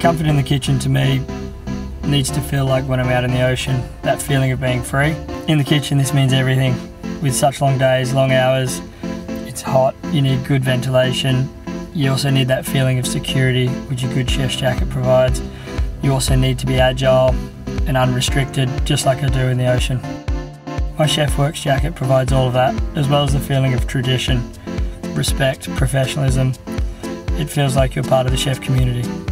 Comfort in the kitchen to me needs to feel like when I'm out in the ocean, that feeling of being free. In the kitchen, this means everything. With such long days, long hours, it's hot, you need good ventilation. You also need that feeling of security, which a good chef's jacket provides. You also need to be agile and unrestricted, just like I do in the ocean. My Chef Works jacket provides all of that, as well as the feeling of tradition, respect, professionalism. It feels like you're part of the chef community.